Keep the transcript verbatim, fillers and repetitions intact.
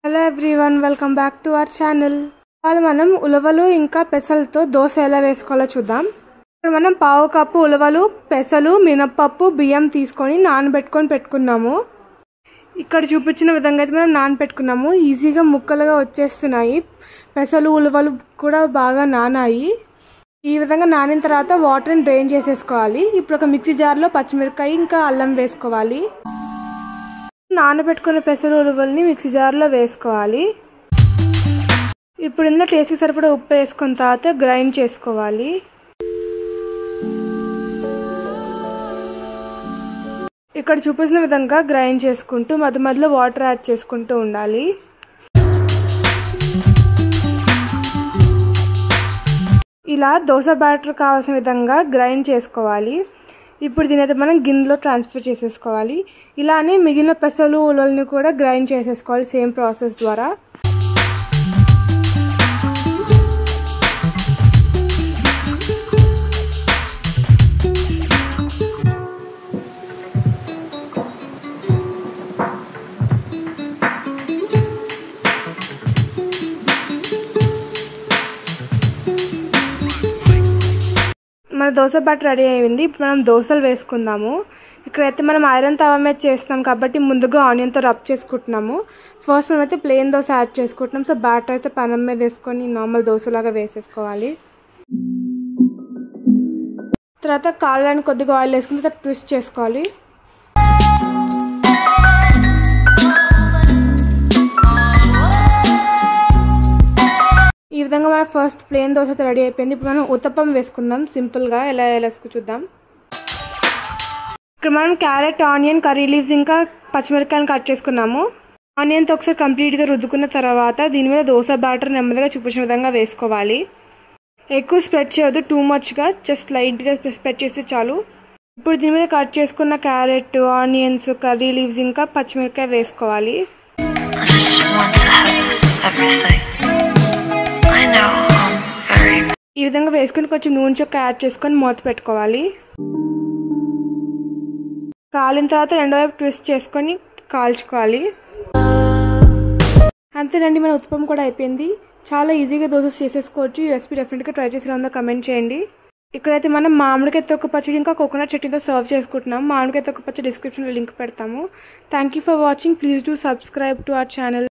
Hello everyone, welcome back to our channel. ఇవాళ మనం ఉలవలు ఇంకా పెసలతో దోశ ఎలా వేసుకోవాలో చూద్దాం. ఇప్పుడు మనం పావు కప్పు ఉలవలు, పెసలు, మినప్పప్పు, బియ్యం తీసుకొని నానబెట్టుకొని పెట్టుకున్నాము. ఇక్కడ చూపించిన విధంగా అయితే మనం నానబెట్టుకున్నాము. ఈజీగా ముక్కలుగా వచ్చేస్తున్నాయి. పెసలు ఉలవలు కూడా బాగా నానాయి. ఈ విధంగా నానిన తర్వాత వాటర్ని డ్రైన్ చేసేసుకోవాలి. ఇప్పుడు ఒక మిక్సీ జార్లో పచ్చిమిరపకాయ ఇంకా అల్లం వేసుకోవాలి. నానబెట్టుకున్న పెసలు ఉలవల్ని మిక్సీ జార్లో వేసుకోవాలి. ఇప్పుడు ఇందులో టేస్ట్కి సరిపడా ఉప్పు వేసుకున్న తర్వాత గ్రైండ్ చేసుకోవాలి. ఇక్కడ చూపించిన విధంగా గ్రైండ్ చేసుకుంటూ మధ్య మధ్యలో వాటర్ యాడ్ చేసుకుంటూ ఉండాలి. ఇలా దోశ బ్యాటర్ కావాల్సిన విధంగా గ్రైండ్ చేసుకోవాలి. ఇప్పుడు దీనైతే మనం గిన్నెలో ట్రాన్స్ఫర్ చేసేసుకోవాలి. ఇలానే మిగిలిన పెసలు ఉలవల్ని కూడా గ్రైండ్ చేసేసుకోవాలి సేమ్ ప్రాసెస్ ద్వారా. మన దోశ బ్యాటర్ రెడీ అయింది. ఇప్పుడు మనం దోశలు వేసుకుందాము. ఇక్కడైతే మనం ఐరన్ తవ మీద చేస్తున్నాం కాబట్టి ముందుగా ఆనియన్తో రబ్ చేసుకుంటున్నాము. ఫస్ట్ మనమైతే ప్లెయిన్ దోశ యాడ్ చేసుకుంటున్నాం. సో బ్యాటర్ అయితే పెనం మీద వేసుకొని నార్మల్ దోశలాగా వేసేసుకోవాలి. తర్వాత కాళ్ళని కొద్దిగా ఆయిల్ వేసుకుని తర్వాత ట్విస్ట్ చేసుకోవాలి. ఈ విధంగా మన ఫస్ట్ ప్లెయిన్ దోశ అయితే రెడీ అయిపోయింది. ఇప్పుడు మనం ఉత్తప్పం వేసుకుందాం. సింపుల్గా ఎలా వేసుకు చూద్దాం. ఇక్కడ మనం క్యారెట్, ఆనియన్, కర్రీ లీవ్స్ ఇంకా పచ్చిమిరపకాయలు కట్ చేసుకున్నాము. ఆనియన్తో ఒకసారి కంప్లీట్గా రుద్దుకున్న తర్వాత దీని మీద దోశ బ్యాటర్ నెమ్మదిగా చూపించిన విధంగా వేసుకోవాలి. ఎక్కువ స్ప్రెడ్ చేయొద్దు, టూ మచ్గా, జస్ట్ లైట్గా స్ప్రెడ్ చేస్తే చాలు. ఇప్పుడు దీని మీద కట్ చేసుకున్న క్యారెట్, ఆనియన్స్, కర్రీ లీవ్స్ ఇంకా పచ్చిమిరపకాయ వేసుకోవాలి. ఈ విధంగా వేసుకొని కొంచెం నూనె చొక్క యాడ్ చేసుకొని మూత పెట్టుకోవాలి. కాలిన తర్వాత రెండో వైపు ట్విస్ట్ చేసుకొని కాల్చుకోవాలి. అంతేనండి, మన ఉత్తప్పం కూడా అయిపోయింది. చాలా ఈజీగా దోశ చేసేసుకోవచ్చు. ఈ రెసిపీ డెఫినెట్గా ట్రై చేసి ఉందో కమెంట్ చేయండి. ఇక్కడైతే మనం మామిడికాయ తొక్క పచ్చడి ఇంకా కోకోనట్ చట్నీతో సర్వ్ చేసుకుంటున్నాం. మామిడికాయ తొక్క పచ్చడి డిస్క్రిప్షన్లో లింక్ పెడతాము. Thank you for watching. Please do subscribe to our channel.